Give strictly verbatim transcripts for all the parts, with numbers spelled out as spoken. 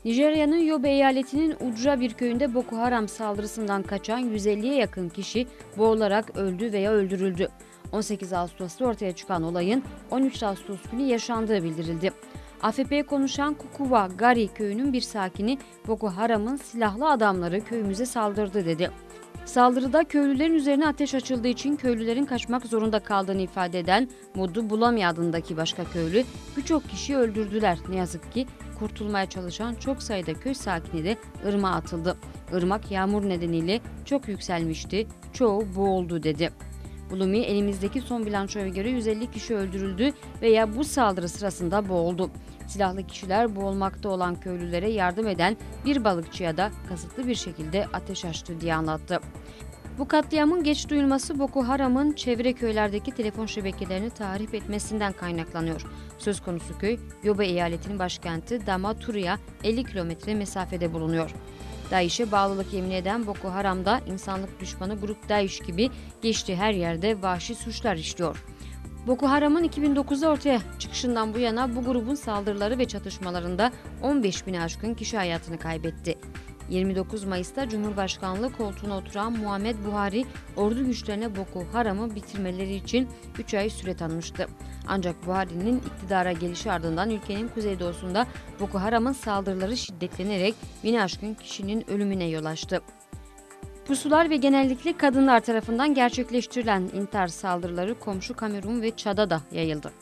Nijerya'nın Yobe eyaletinin Ucra bir köyünde Boko Haram saldırısından kaçan yüz elliye yakın kişi boğularak öldü veya öldürüldü. on sekiz Ağustos'ta ortaya çıkan olayın on üç Ağustos günü yaşandığı bildirildi. A F P'ye konuşan Kukuva Gari köyünün bir sakini Boko Haram'ın silahlı adamları köyümüze saldırdı dedi. Saldırıda köylülerin üzerine ateş açıldığı için köylülerin kaçmak zorunda kaldığını ifade eden Modu Bulami adındaki başka köylü birçok kişiyi öldürdüler. Ne yazık ki kurtulmaya çalışan çok sayıda köy sakini de ırmağa atıldı. Irmak yağmur nedeniyle çok yükselmişti, çoğu boğuldu dedi. Bulumi elimizdeki son bilançoya göre yüz elli kişi öldürüldü veya bu saldırı sırasında boğuldu. Silahlı kişiler boğulmakta olan köylülere yardım eden bir balıkçıya da kasıtlı bir şekilde ateş açtı diye anlattı. Bu katliamın geç duyulması Boko Haram'ın çevre köylerdeki telefon şebekelerini tahrip etmesinden kaynaklanıyor. Söz konusu köy, Yobe eyaletinin başkenti Damaturi'ye elli kilometre mesafede bulunuyor. DAEŞ'e bağlılık yemin eden Boko Haram'da insanlık düşmanı grup DAEŞ gibi geçtiği her yerde vahşi suçlar işliyor. Boko Haram'ın iki bin dokuzda ortaya çıkışından bu yana bu grubun saldırıları ve çatışmalarında on beş bine aşkın kişi hayatını kaybetti. yirmi dokuz Mayıs'ta Cumhurbaşkanlığı koltuğuna oturan Muhammed Buhari, ordu güçlerine Boko Haram'ı bitirmeleri için üç ay süre tanımıştı. Ancak Buhari'nin iktidara gelişi ardından ülkenin kuzeydoğusunda Boko Haram'ın saldırıları şiddetlenerek bine aşkın kişinin ölümüne yol açtı. Pusular ve genellikle kadınlar tarafından gerçekleştirilen intihar saldırıları komşu Kamerun ve Çad'a da yayıldı.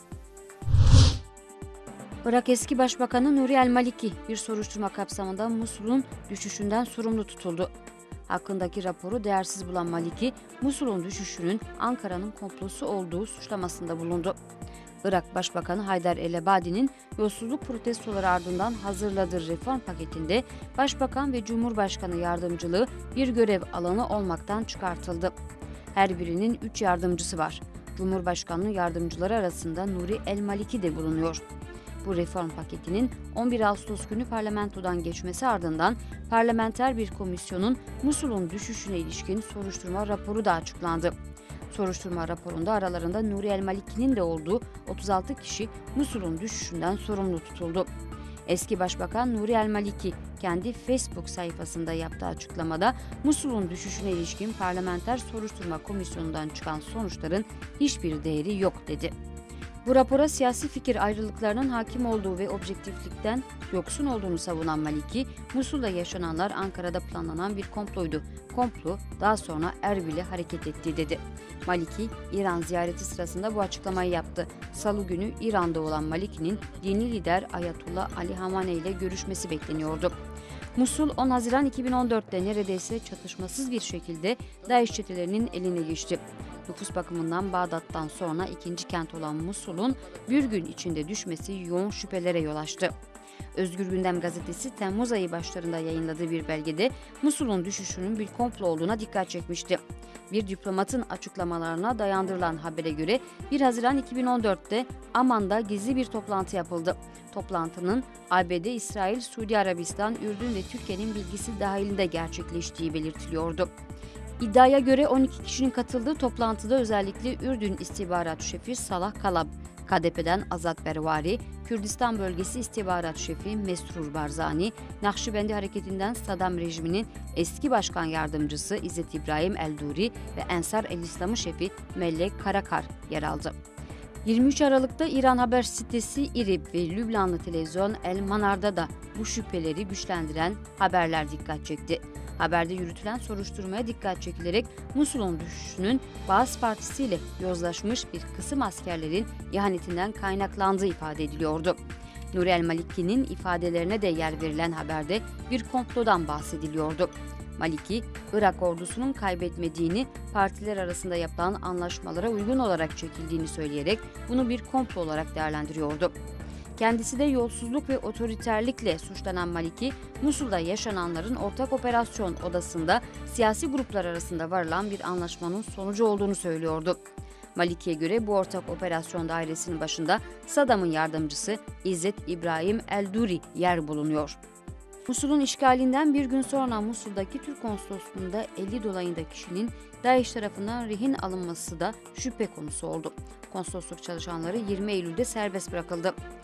Irak eski Başbakanı Nuri el-Maliki bir soruşturma kapsamında Musul'un düşüşünden sorumlu tutuldu. Hakkındaki raporu değersiz bulan Maliki, Musul'un düşüşünün Ankara'nın komplosu olduğu suçlamasında bulundu. Irak Başbakanı Haydar el-Ebadi'nin yolsuzluk protestoları ardından hazırladığı reform paketinde Başbakan ve Cumhurbaşkanı yardımcılığı bir görev alanı olmaktan çıkartıldı. Her birinin üç yardımcısı var. Cumhurbaşkanlığı yardımcıları arasında Nuri el-Maliki de bulunuyor. Bu reform paketinin on bir Ağustos günü parlamentodan geçmesi ardından parlamenter bir komisyonun Musul'un düşüşüne ilişkin soruşturma raporu da açıklandı. Soruşturma raporunda aralarında Nuri el-Maliki'nin de olduğu otuz altı kişi Musul'un düşüşünden sorumlu tutuldu. Eski Başbakan Nuri el-Maliki kendi Facebook sayfasında yaptığı açıklamada Musul'un düşüşüne ilişkin parlamenter soruşturma komisyonundan çıkan sonuçların hiçbir değeri yok dedi. Bu rapora siyasi fikir ayrılıklarının hakim olduğu ve objektiflikten yoksun olduğunu savunan Maliki, Musul'da yaşananlar Ankara'da planlanan bir komploydu. Komplo daha sonra Erbil'e hareket etti dedi. Maliki, İran ziyareti sırasında bu açıklamayı yaptı. Salı günü İran'da olan Maliki'nin dini lider Ayatullah Ali Hamaney ile görüşmesi bekleniyordu. Musul on Haziran iki bin on dört'te neredeyse çatışmasız bir şekilde DAEŞ çetelerinin eline geçti. Nüfus bakımından Bağdat'tan sonra ikinci kent olan Musul'un bir gün içinde düşmesi yoğun şüphelere yol açtı. Özgür Gündem gazetesi Temmuz ayı başlarında yayınladığı bir belgede Musul'un düşüşünün bir komplo olduğuna dikkat çekmişti. Bir diplomatın açıklamalarına dayandırılan habere göre bir Haziran iki bin on dört'te Amman'da gizli bir toplantı yapıldı. Toplantının A B D, İsrail, Suudi Arabistan, Ürdün ve Türkiye'nin bilgisi dahilinde gerçekleştiği belirtiliyordu. İddiaya göre on iki kişinin katıldığı toplantıda özellikle Ürdün İstihbarat Şefi Salah Kalab, K D P'den Azat Bervari, Kürdistan Bölgesi İstihbarat Şefi Mesrur Barzani, Nakşibendi Hareketi'nden Saddam rejiminin eski başkan yardımcısı İzzet İbrahim Elduri ve Ensar el-İslam'ı şefi Mellek Karakar yer aldı. yirmi üç Aralık'ta İran haber sitesi İRIB ve Lübnanlı televizyon El Manar'da da bu şüpheleri güçlendiren haberler dikkat çekti. Haberde yürütülen soruşturmaya dikkat çekilerek Musul'un düşüşünün Baas Partisi ile yozlaşmış bir kısım askerlerin ihanetinden kaynaklandığı ifade ediliyordu. Nuri el-Maliki'nin ifadelerine de yer verilen haberde bir komplodan bahsediliyordu. Maliki, Irak ordusunun kaybetmediğini, partiler arasında yapılan anlaşmalara uygun olarak çekildiğini söyleyerek bunu bir komplo olarak değerlendiriyordu. Kendisi de yolsuzluk ve otoriterlikle suçlanan Maliki, Musul'da yaşananların ortak operasyon odasında siyasi gruplar arasında varılan bir anlaşmanın sonucu olduğunu söylüyordu. Maliki'ye göre bu ortak operasyon dairesinin başında Saddam'ın yardımcısı İzzet İbrahim Elduri yer bulunuyor. Musul'un işgalinden bir gün sonra Musul'daki Türk konsolosluğunda elli dolayında kişinin DAEŞ tarafından rehin alınması da şüphe konusu oldu. Konsolosluk çalışanları yirmi Eylül'de serbest bırakıldı.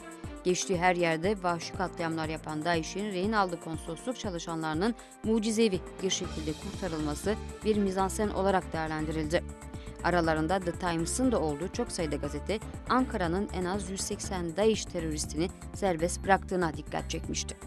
Geçtiği her yerde vahşi katliamlar yapan DAEŞ'in rehin aldığı konsolosluk çalışanlarının mucizevi bir şekilde kurtarılması bir mizansen olarak değerlendirildi. Aralarında The Times'ın da olduğu çok sayıda gazete, Ankara'nın en az yüz seksen DAEŞ teröristini serbest bıraktığına dikkat çekmişti.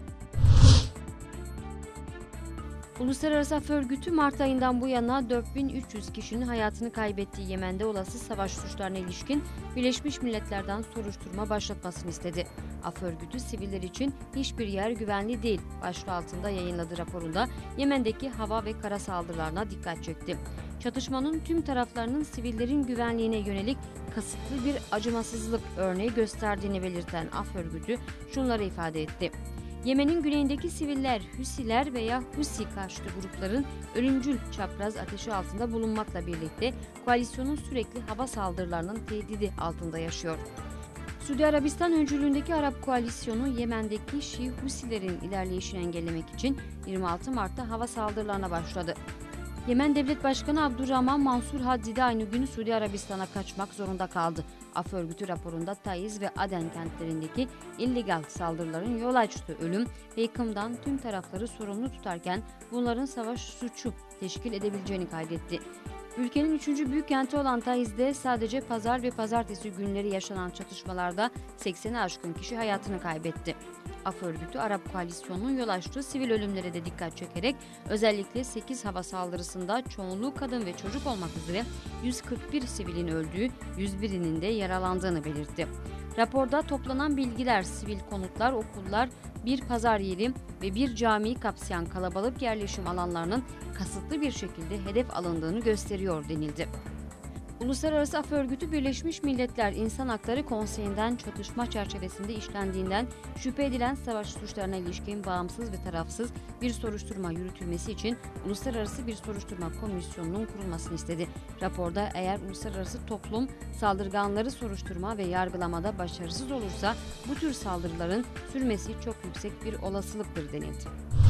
Uluslararası Af Örgütü Mart ayından bu yana dört bin üç yüz kişinin hayatını kaybettiği Yemen'de olası savaş suçlarına ilişkin Birleşmiş Milletler'den soruşturma başlatmasını istedi. Af Örgütü siviller için hiçbir yer güvenli değil başlığı altında yayınladığı raporunda Yemen'deki hava ve kara saldırılarına dikkat çekti. Çatışmanın tüm taraflarının sivillerin güvenliğine yönelik kasıtlı bir acımasızlık örneği gösterdiğini belirten Af Örgütü şunları ifade etti. Yemen'in güneyindeki siviller, Hüsiler veya Husi karşıtı grupların ölümcül çapraz ateşi altında bulunmakla birlikte koalisyonun sürekli hava saldırılarının tehdidi altında yaşıyor. Suudi Arabistan öncülüğündeki Arap koalisyonu Yemen'deki Şii Husilerin ilerleyişini engellemek için yirmi altı Mart'ta hava saldırılarına başladı. Yemen Devlet Başkanı Abdurrahman Mansur Hadi de aynı gün Suudi Arabistan'a kaçmak zorunda kaldı. Af Örgütü raporunda Taiz ve Aden kentlerindeki illegal saldırıların yol açtığı ölüm ve yıkımdan tüm tarafları sorumlu tutarken bunların savaş suçu teşkil edebileceğini kaydetti. Ülkenin üçüncü büyük kenti olan Taiz'de sadece pazar ve pazartesi günleri yaşanan çatışmalarda sekseni aşkın kişi hayatını kaybetti. Af Örgütü Arap Koalisyonu'nun yol açtığı sivil ölümlere de dikkat çekerek özellikle sekiz hava saldırısında çoğunluğu kadın ve çocuk olmak üzere yüz kırk bir sivilin öldüğü, yüz birinin de yaralandığını belirtti. Raporda toplanan bilgiler, sivil konutlar, okullar, bir pazar yeri ve bir camiyi kapsayan kalabalık yerleşim alanlarının kasıtlı bir şekilde hedef alındığını gösteriyor denildi. Uluslararası Af Örgütü Birleşmiş Milletler İnsan Hakları Konseyi'nden çatışma çerçevesinde işlendiğinden şüphe edilen savaş suçlarına ilişkin bağımsız ve tarafsız bir soruşturma yürütülmesi için Uluslararası bir Soruşturma Komisyonu'nun kurulmasını istedi. Raporda eğer uluslararası toplum saldırganları soruşturma ve yargılamada başarısız olursa bu tür saldırıların sürmesi çok yüksek bir olasılıktır denildi.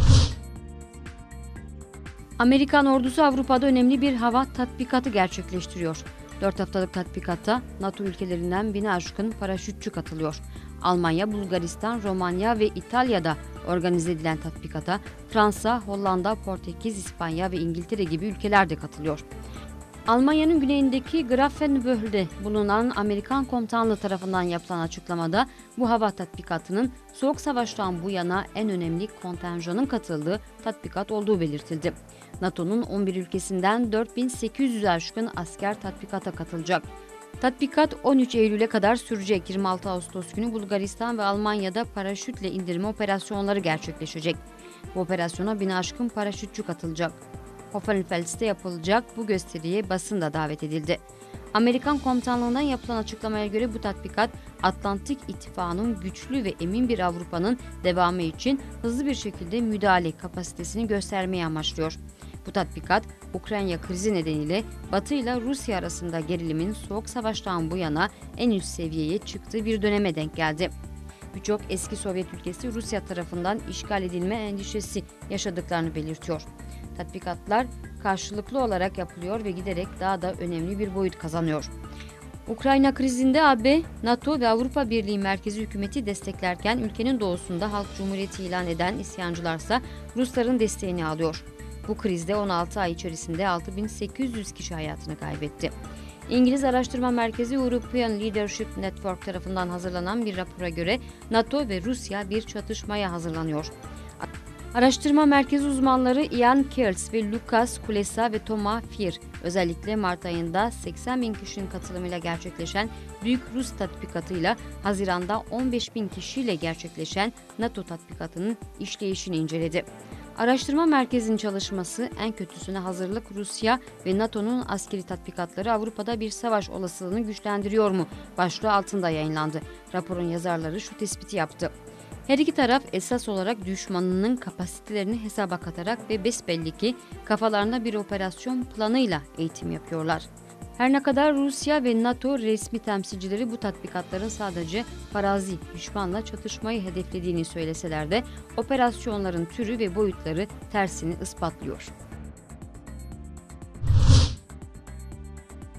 Amerikan ordusu Avrupa'da önemli bir hava tatbikatı gerçekleştiriyor. dört haftalık tatbikata NATO ülkelerinden bini aşkın paraşütçü katılıyor. Almanya, Bulgaristan, Romanya ve İtalya'da organize edilen tatbikata Fransa, Hollanda, Portekiz, İspanya ve İngiltere gibi ülkeler de katılıyor. Almanya'nın güneyindeki Grafenwöhl'de bulunan Amerikan komutanlığı tarafından yapılan açıklamada bu hava tatbikatının Soğuk Savaş'tan bu yana en önemli kontenjanın katıldığı tatbikat olduğu belirtildi. NATO'nun on bir ülkesinden dört bin sekiz yüz aşkın asker tatbikata katılacak. Tatbikat on üç Eylül'e kadar sürecek. yirmi altı Ağustos günü Bulgaristan ve Almanya'da paraşütle indirme operasyonları gerçekleşecek. Bu operasyona bin aşkın paraşütçü katılacak. Hohenfels'te yapılacak bu gösteriye basın da davet edildi. Amerikan komutanlığından yapılan açıklamaya göre bu tatbikat Atlantik İttifakı'nın güçlü ve emin bir Avrupa'nın devamı için hızlı bir şekilde müdahale kapasitesini göstermeyi amaçlıyor. Bu tatbikat Ukrayna krizi nedeniyle Batı ile Rusya arasında gerilimin Soğuk Savaş'tan bu yana en üst seviyeye çıktığı bir döneme denk geldi. Birçok eski Sovyet ülkesi Rusya tarafından işgal edilme endişesi yaşadıklarını belirtiyor. Tatbikatlar karşılıklı olarak yapılıyor ve giderek daha da önemli bir boyut kazanıyor. Ukrayna krizinde A B, NATO ve Avrupa Birliği merkezi hükümeti desteklerken ülkenin doğusunda Halk Cumhuriyeti ilan eden isyancılarsa Rusların desteğini alıyor. Bu krizde on altı ay içerisinde altı bin sekiz yüz kişi hayatını kaybetti. İngiliz Araştırma Merkezi European Leadership Network tarafından hazırlanan bir rapora göre NATO ve Rusya bir çatışmaya hazırlanıyor. Araştırma merkezi uzmanları Ian Kearns ve Lucas Kulesa ve Thomas Fier özellikle Mart ayında seksen bin kişinin katılımıyla gerçekleşen Büyük Rus tatbikatıyla Haziran'da on beş bin kişiyle gerçekleşen NATO tatbikatının işleyişini inceledi. Araştırma merkezinin çalışması en kötüsüne hazırlık Rusya ve NATO'nun askeri tatbikatları Avrupa'da bir savaş olasılığını güçlendiriyor mu başlığı altında yayınlandı. Raporun yazarları şu tespiti yaptı. Her iki taraf esas olarak düşmanının kapasitelerini hesaba katarak ve besbelli ki kafalarında bir operasyon planıyla eğitim yapıyorlar. Her ne kadar Rusya ve NATO resmi temsilcileri bu tatbikatların sadece farazi düşmanla çatışmayı hedeflediğini söyleseler de operasyonların türü ve boyutları tersini ispatlıyor.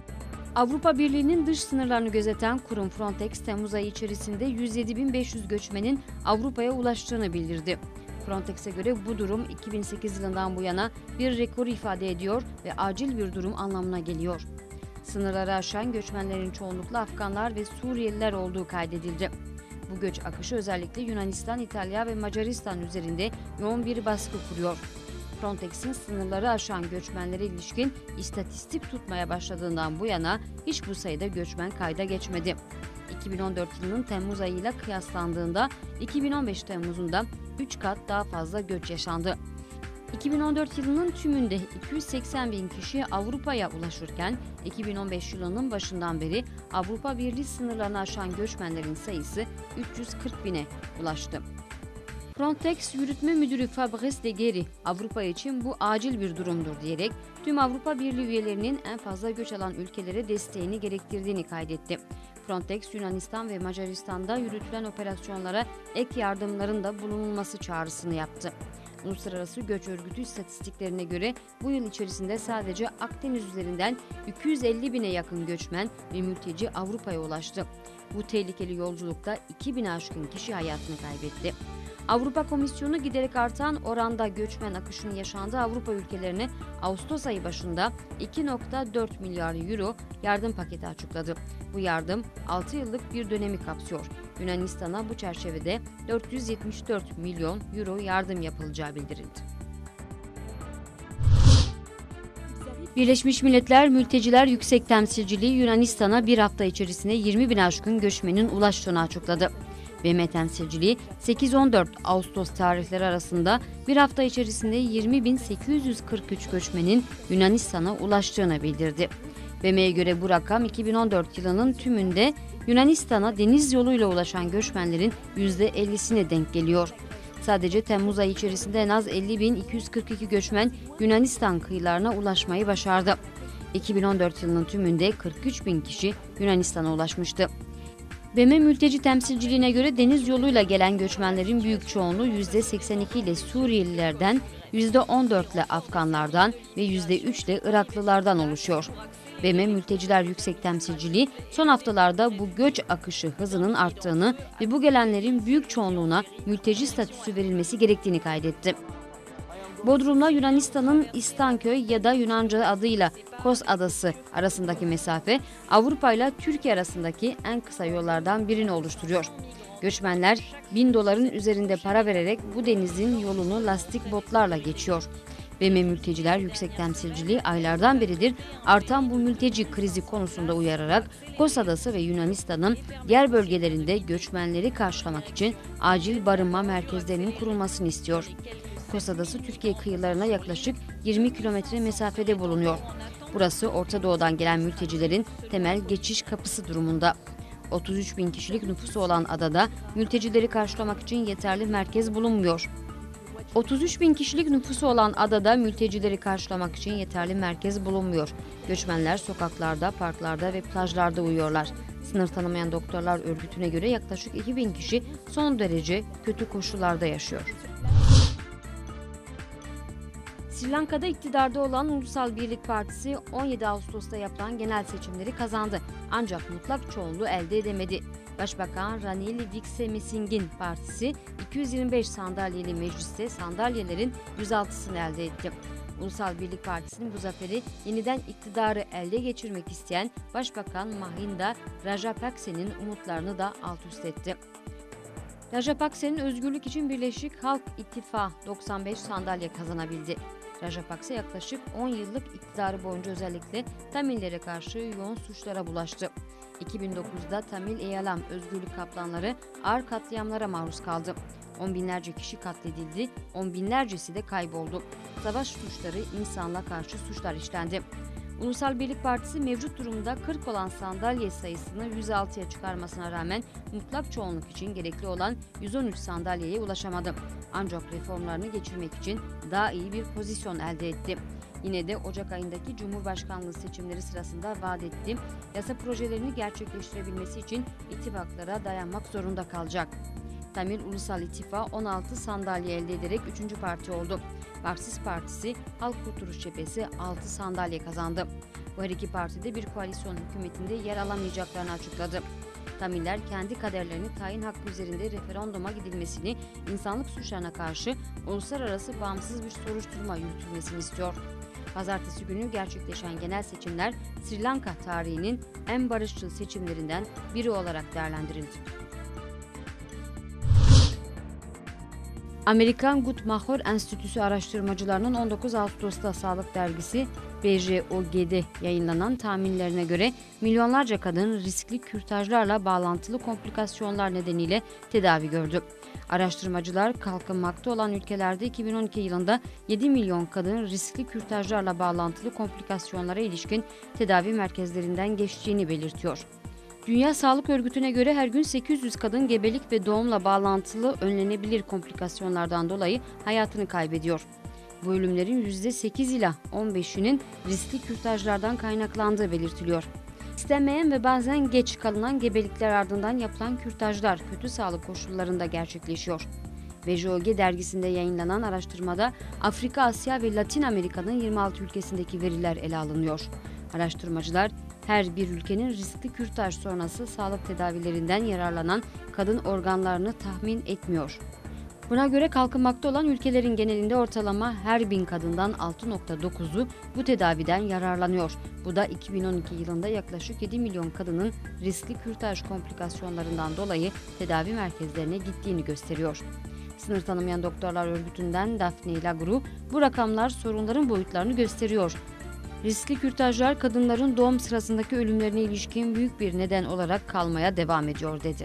Avrupa Birliği'nin dış sınırlarını gözeten kurum Frontex, Temmuz ayı içerisinde yüz yedi bin beş yüz göçmenin Avrupa'ya ulaştığını bildirdi. Frontex'e göre bu durum iki bin sekiz yılından bu yana bir rekoru ifade ediyor ve acil bir durum anlamına geliyor. Sınırları aşan göçmenlerin çoğunlukla Afganlar ve Suriyeliler olduğu kaydedildi. Bu göç akışı özellikle Yunanistan, İtalya ve Macaristan üzerinde yoğun bir baskı kuruyor. Frontex'in sınırları aşan göçmenlere ilişkin istatistik tutmaya başladığından bu yana hiç bu sayıda göçmen kayda geçmedi. iki bin on dört yılının Temmuz ayıyla kıyaslandığında iki bin on beş Temmuz'unda üç kat daha fazla göç yaşandı. iki bin on dört yılının tümünde iki yüz seksen bin kişi Avrupa'ya ulaşırken iki bin on beş yılının başından beri Avrupa Birliği sınırlarını aşan göçmenlerin sayısı üç yüz kırk bine ulaştı. Frontex Yürütme Müdürü Fabrice Leggeri, Avrupa için bu acil bir durumdur diyerek tüm Avrupa Birliği üyelerinin en fazla göç alan ülkelere desteğini gerektirdiğini kaydetti. Frontex, Yunanistan ve Macaristan'da yürütülen operasyonlara ek yardımların da bulunulması çağrısını yaptı. Uluslararası Göç Örgütü istatistiklerine göre bu yıl içerisinde sadece Akdeniz üzerinden iki yüz elli bine yakın göçmen ve mülteci Avrupa'ya ulaştı. Bu tehlikeli yolculukta iki bine aşkın kişi hayatını kaybetti. Avrupa Komisyonu giderek artan oranda göçmen akışının yaşandığı Avrupa ülkelerine Ağustos ayı başında iki virgül dört milyar euro yardım paketi açıkladı. Bu yardım altı yıllık bir dönemi kapsıyor. Yunanistan'a bu çerçevede dört yüz yetmiş dört milyon euro yardım yapılacağı bildirildi. Birleşmiş Milletler Mülteciler Yüksek Temsilciliği Yunanistan'a bir hafta içerisinde yirmi bin aşkın göçmenin ulaştığını açıkladı. B M temsilciliği sekiz on dört Ağustos tarihleri arasında bir hafta içerisinde yirmi bin sekiz yüz kırk üç göçmenin Yunanistan'a ulaştığını bildirdi. B M'ye göre bu rakam iki bin on dört yılının tümünde Yunanistan'a deniz yoluyla ulaşan göçmenlerin yüzde ellisine denk geliyor. Sadece Temmuz ayı içerisinde en az elli bin iki yüz kırk iki göçmen Yunanistan kıyılarına ulaşmayı başardı. iki bin on dört yılının tümünde kırk üç bin kişi Yunanistan'a ulaşmıştı. B M mülteci temsilciliğine göre deniz yoluyla gelen göçmenlerin büyük çoğunluğu yüzde seksen iki ile Suriyelilerden, yüzde on dört ile Afganlardan ve yüzde üç ile Iraklılardan oluşuyor. B M Mülteciler Yüksek Temsilciliği son haftalarda bu göç akışı hızının arttığını ve bu gelenlerin büyük çoğunluğuna mülteci statüsü verilmesi gerektiğini kaydetti. Bodrum'la Yunanistan'ın İstanköy ya da Yunanca adıyla Kos Adası arasındaki mesafe Avrupa ile Türkiye arasındaki en kısa yollardan birini oluşturuyor. Göçmenler bin doların üzerinde para vererek bu denizin yolunu lastik botlarla geçiyor. B M Mülteciler Yüksek Temsilciliği aylardan beridir artan bu mülteci krizi konusunda uyararak Kos Adası ve Yunanistan'ın diğer bölgelerinde göçmenleri karşılamak için acil barınma merkezlerinin kurulmasını istiyor. Kos Adası Türkiye kıyılarına yaklaşık yirmi kilometre mesafede bulunuyor. Burası Orta Doğu'dan gelen mültecilerin temel geçiş kapısı durumunda. otuz üç bin kişilik nüfusu olan adada mültecileri karşılamak için yeterli merkez bulunmuyor. otuz üç bin kişilik nüfusu olan adada mültecileri karşılamak için yeterli merkez bulunmuyor. Göçmenler sokaklarda, parklarda ve plajlarda uyuyorlar. Sınır tanımayan doktorlar örgütüne göre yaklaşık iki bin kişi son derece kötü koşullarda yaşıyor. Sri Lanka'da iktidarda olan Ulusal Birlik Partisi on yedi Ağustos'ta yapılan genel seçimleri kazandı. Ancak mutlak çoğunluğu elde edemedi. Başbakan Ranil Wickremesinghe'in partisi iki yüz yirmi beş sandalyeli mecliste sandalyelerin yüz altısını elde etti. Ulusal Birlik Partisi'nin bu zaferi yeniden iktidarı elde geçirmek isteyen Başbakan Mahinda Rajapakse'nin umutlarını da alt üst etti. Rajapakse'nin Özgürlük için Birleşik Halk İttifakı doksan beş sandalye kazanabildi. Rajapakse yaklaşık on yıllık iktidarı boyunca özellikle Tamillere karşı yoğun suçlara bulaştı. iki bin dokuzda Tamil Eyalam özgürlük kaplanları ağır katliamlara maruz kaldı. On binlerce kişi katledildi, on binlercesi de kayboldu. Savaş suçları, insanlığa karşı suçlar işlendi. Ulusal Birlik Partisi mevcut durumda kırk olan sandalye sayısını yüz altıya çıkarmasına rağmen mutlak çoğunluk için gerekli olan yüz on üç sandalyeye ulaşamadı. Ancak reformlarını geçirmek için daha iyi bir pozisyon elde etti. Yine de Ocak ayındaki Cumhurbaşkanlığı seçimleri sırasında vaat etti, yasa projelerini gerçekleştirebilmesi için ittifaklara dayanmak zorunda kalacak. Tamil Ulusal İttifakı on altı sandalye elde ederek üçüncü parti oldu. Marksist Partisi Halk Kurtuluş Cephesi altı sandalye kazandı. Bu her iki parti de bir koalisyon hükümetinde yer alamayacaklarını açıkladı. Tamiller kendi kaderlerini tayin hakkı üzerinde referanduma gidilmesini, insanlık suçlarına karşı uluslararası bağımsız bir soruşturma yürütülmesini istiyor. Pazartesi günü gerçekleşen genel seçimler Sri Lanka tarihinin en barışçıl seçimlerinden biri olarak değerlendirildi. Amerikan Guttmacher Enstitüsü araştırmacılarının on dokuz Ağustos'ta Sağlık Dergisi B J O G'de yayınlanan tahminlerine göre milyonlarca kadın riskli kürtajlarla bağlantılı komplikasyonlar nedeniyle tedavi gördü. Araştırmacılar kalkınmakta olan ülkelerde iki bin on iki yılında yedi milyon kadın riskli kürtajlarla bağlantılı komplikasyonlara ilişkin tedavi merkezlerinden geçtiğini belirtiyor. Dünya Sağlık Örgütü'ne göre her gün sekiz yüz kadın gebelik ve doğumla bağlantılı önlenebilir komplikasyonlardan dolayı hayatını kaybediyor. Bu ölümlerin yüzde sekiz ila on beşinin riskli kürtajlardan kaynaklandığı belirtiliyor. İstenmeyen ve bazen geç kalınan gebelikler ardından yapılan kürtajlar kötü sağlık koşullarında gerçekleşiyor. B J O G dergisinde yayınlanan araştırmada Afrika, Asya ve Latin Amerika'nın yirmi altı ülkesindeki veriler ele alınıyor. Araştırmacılar her bir ülkenin riskli kürtaj sonrası sağlık tedavilerinden yararlanan kadın organlarını tahmin etmiyor. Buna göre kalkınmakta olan ülkelerin genelinde ortalama her bin kadından altı nokta dokuzu bu tedaviden yararlanıyor. Bu da iki bin on iki yılında yaklaşık yedi milyon kadının riskli kürtaj komplikasyonlarından dolayı tedavi merkezlerine gittiğini gösteriyor. Sınır Tanımayan Doktorlar Örgütü'nden Daphne Lagru, bu rakamlar sorunların boyutlarını gösteriyor. Riskli kürtajlar kadınların doğum sırasındaki ölümlerine ilişkin büyük bir neden olarak kalmaya devam ediyor dedi.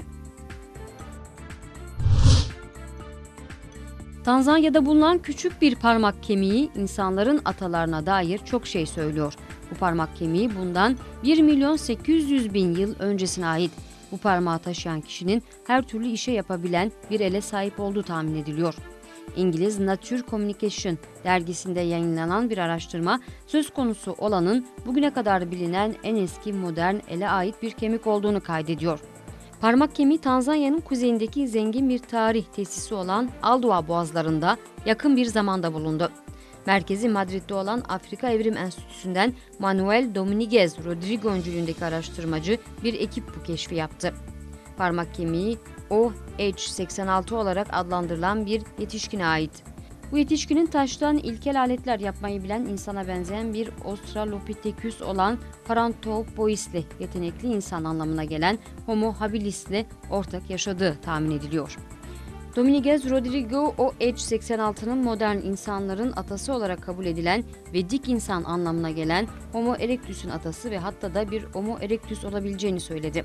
Tanzanya'da bulunan küçük bir parmak kemiği insanların atalarına dair çok şey söylüyor. Bu parmak kemiği bundan bir milyon sekiz yüz bin yıl öncesine ait. Bu parmağı taşıyan kişinin her türlü işe yapabilen bir ele sahip olduğu tahmin ediliyor. İngiliz Nature Communication dergisinde yayınlanan bir araştırma söz konusu olanın bugüne kadar bilinen en eski modern ele ait bir kemik olduğunu kaydediyor. Parmak kemiği Tanzanya'nın kuzeyindeki zengin bir tarih tesisi olan Aldua Boğazları'nda yakın bir zamanda bulundu. Merkezi Madrid'de olan Afrika Evrim Enstitüsü'nden Manuel Dominguez Rodrigo öncülüğündeki araştırmacı bir ekip bu keşfi yaptı. Parmak kemiği O H seksen altı olarak adlandırılan bir yetişkine ait. Bu yetişkinin taştan ilkel aletler yapmayı bilen insana benzeyen bir Australopithecus olan Paranthropois'le yetenekli insan anlamına gelen Homo habilis'le ortak yaşadığı tahmin ediliyor. Dominguez Rodrigo O H seksen altının modern insanların atası olarak kabul edilen ve dik insan anlamına gelen Homo erectus'un atası ve hatta da bir Homo erectus olabileceğini söyledi.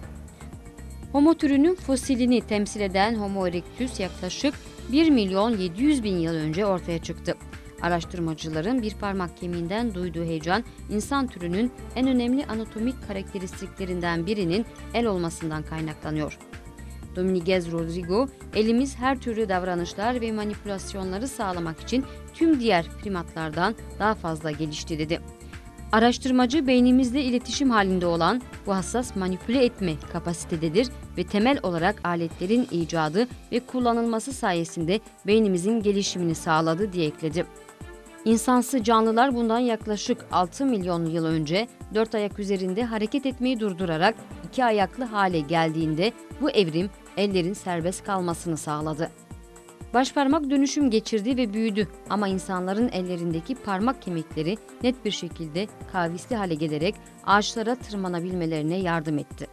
Homo türünün fosilini temsil eden Homo erectus yaklaşık bir milyon yedi yüz bin yıl önce ortaya çıktı. Araştırmacıların bir parmak kemiğinden duyduğu heyecan, insan türünün en önemli anatomik karakteristiklerinden birinin el olmasından kaynaklanıyor. Dominguez Rodrigo, elimiz her türlü davranışlar ve manipülasyonları sağlamak için tüm diğer primatlardan daha fazla gelişti dedi. Araştırmacı beynimizle iletişim halinde olan bu hassas manipüle etme kapasitededir ve temel olarak aletlerin icadı ve kullanılması sayesinde beynimizin gelişimini sağladı diye ekledi. İnsansı canlılar bundan yaklaşık altı milyon yıl önce dört ayak üzerinde hareket etmeyi durdurarak iki ayaklı hale geldiğinde bu evrim ellerin serbest kalmasını sağladı. Başparmak dönüşüm geçirdi ve büyüdü ama insanların ellerindeki parmak kemikleri net bir şekilde kavisli hale gelerek ağaçlara tırmanabilmelerine yardım etti.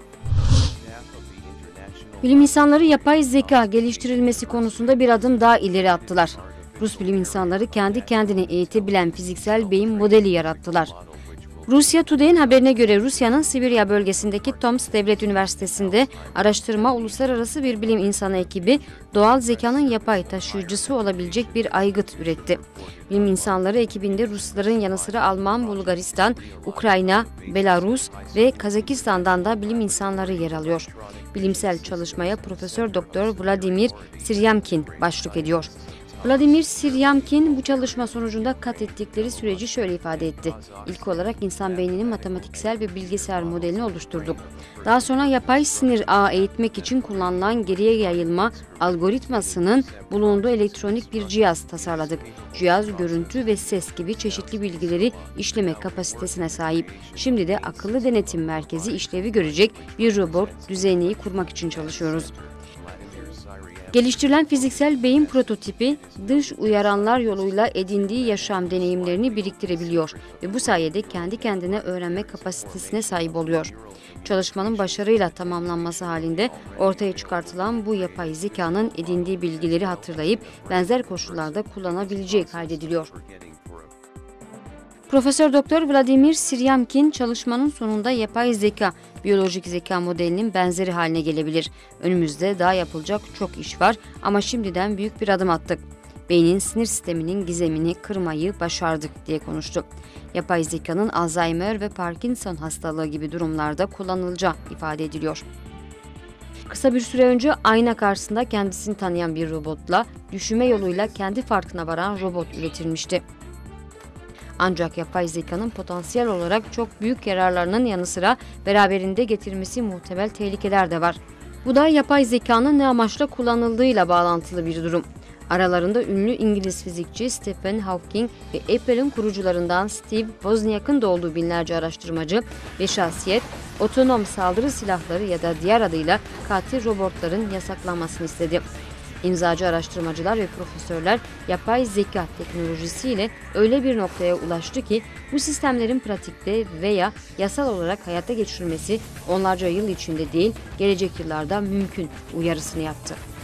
Bilim insanları yapay zeka geliştirilmesi konusunda bir adım daha ileri attılar. Rus bilim insanları kendi kendini eğitebilen fiziksel beyin modeli yarattılar. Rusya Today'in haberine göre Rusya'nın Sibirya bölgesindeki Tomsk Devlet Üniversitesi'nde araştırma uluslararası bir bilim insanı ekibi doğal zekanın yapay taşıyıcısı olabilecek bir aygıt üretti. Bilim insanları ekibinde Rusların yanı sıra Alman, Bulgaristan, Ukrayna, Belarus ve Kazakistan'dan da bilim insanları yer alıyor. Bilimsel çalışmaya Profesör Doktor Vladimir Siryamkin başlık ediyor. Vladimir Siryamkin bu çalışma sonucunda kat ettikleri süreci şöyle ifade etti. İlk olarak insan beyninin matematiksel ve bilgisayar modelini oluşturduk. Daha sonra yapay sinir ağı eğitmek için kullanılan geriye yayılma algoritmasının bulunduğu elektronik bir cihaz tasarladık. Cihaz görüntü ve ses gibi çeşitli bilgileri işleme kapasitesine sahip. Şimdi de akıllı denetim merkezi işlevi görecek bir robot düzeni kurmak için çalışıyoruz. Geliştirilen fiziksel beyin prototipi dış uyaranlar yoluyla edindiği yaşam deneyimlerini biriktirebiliyor ve bu sayede kendi kendine öğrenme kapasitesine sahip oluyor. Çalışmanın başarıyla tamamlanması halinde ortaya çıkartılan bu yapay zekanın edindiği bilgileri hatırlayıp benzer koşullarda kullanabileceği kaydediliyor. Profesör Doktor Vladimir Siryamkin çalışmanın sonunda yapay zeka, biyolojik zeka modelinin benzeri haline gelebilir. Önümüzde daha yapılacak çok iş var ama şimdiden büyük bir adım attık. Beynin sinir sisteminin gizemini kırmayı başardık diye konuştu. Yapay zekanın Alzheimer ve Parkinson hastalığı gibi durumlarda kullanılacağı ifade ediliyor. Kısa bir süre önce ayna karşısında kendisini tanıyan bir robotla düşünme yoluyla kendi farkına varan robot üretilmişti. Ancak yapay zekanın potansiyel olarak çok büyük yararlarının yanı sıra beraberinde getirmesi muhtemel tehlikeler de var. Bu da yapay zekanın ne amaçla kullanıldığıyla bağlantılı bir durum. Aralarında ünlü İngiliz fizikçi Stephen Hawking ve Apple'ın kurucularından Steve Wozniak'ın da olduğu binlerce araştırmacı ve şahsiyet, otonom saldırı silahları ya da diğer adıyla katil robotların yasaklanmasını istedi. İmzacı araştırmacılar ve profesörler yapay zeka teknolojisiyle öyle bir noktaya ulaştı ki bu sistemlerin pratikte veya yasal olarak hayata geçirilmesi onlarca yıl içinde değil, gelecek yıllarda mümkün uyarısını yaptı.